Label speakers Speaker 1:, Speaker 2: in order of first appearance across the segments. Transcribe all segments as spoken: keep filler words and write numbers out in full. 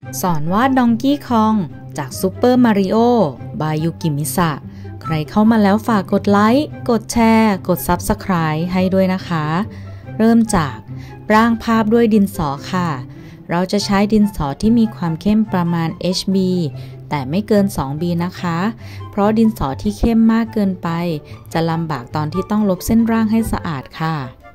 Speaker 1: สอนวาดดองกี้คองจากซูเปอร์มาริโอบายยุกิมิสะใครเข้ามาแล้วฝากกดไลค์กดแชร์กด ซับสไครบ์ ให้ด้วยนะคะ เริ่มจากร่างภาพด้วยดินสอค่ะเราจะใช้ดินสอที่มีความเข้มประมาณ เอช บี แต่ไม่เกิน สอง บี นะคะเพราะดินสอที่เข้มมากเกินไปจะลำบากตอนที่ต้องลบเส้นร่างให้สะอาดค่ะ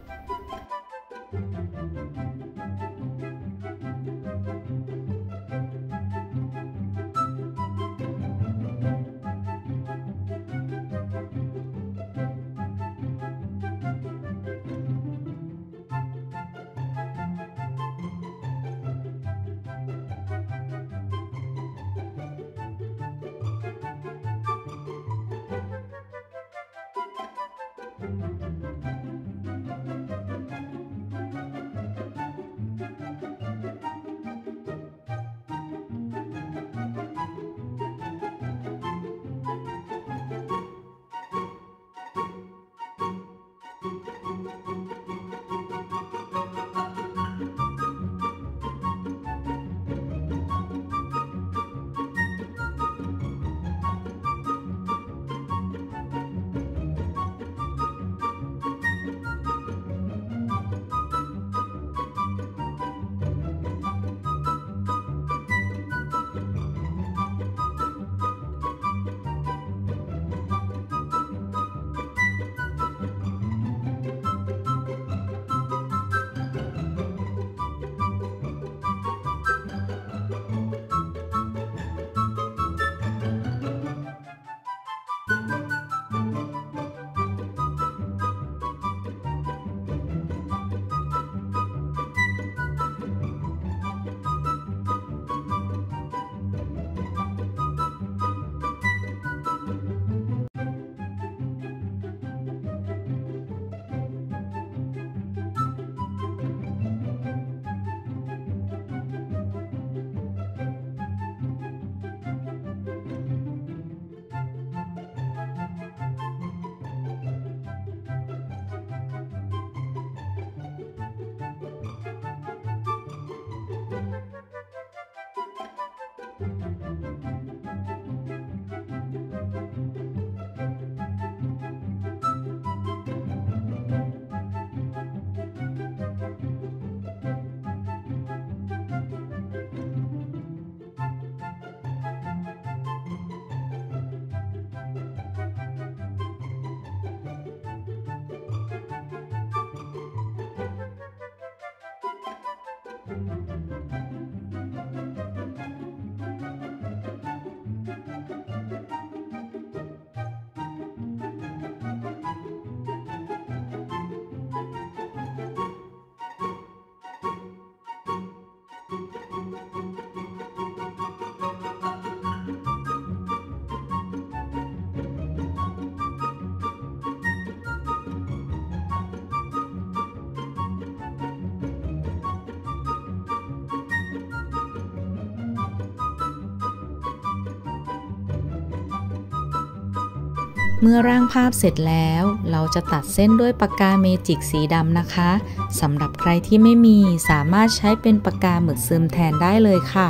Speaker 1: เมื่อร่างภาพเสร็จแล้วเราจะตัดเส้นด้วยปากกาเมจิกสีดำนะคะสำหรับใครที่ไม่มีสามารถใช้เป็นปากกาหมึกซึมแทนได้เลยค่ะ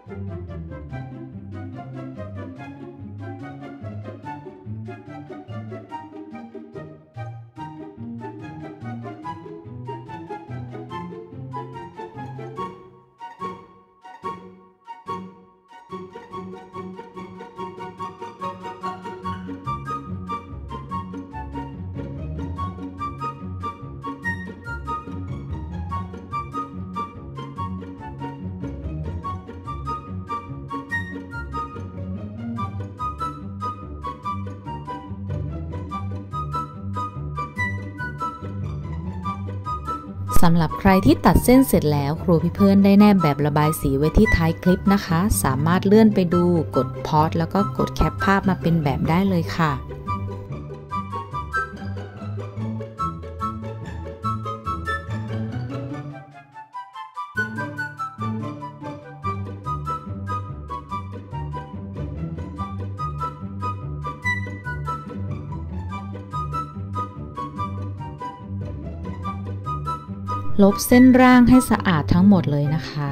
Speaker 1: สำหรับใครที่ตัดเส้นเสร็จแล้วครูพี่เพื่อนได้แนบแบบระบายสีไว้ที่ท้ายคลิปนะคะสามารถเลื่อนไปดูกดพอสแล้วก็กดแคปภาพมาเป็นแบบได้เลยค่ะลบเส้นร่างให้สะอาดทั้งหมดเลยนะคะ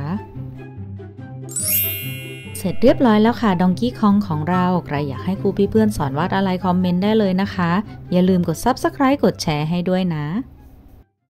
Speaker 1: เสร็จเรียบร้อยแล้วค่ะดองกี้คองของเราใครอยากให้ครูพี่เพื่อนสอนวาดอะไรคอมเมนต์ได้เลยนะคะอย่าลืมกด ซับสไครบ์ กดแชร์ให้ด้วยนะ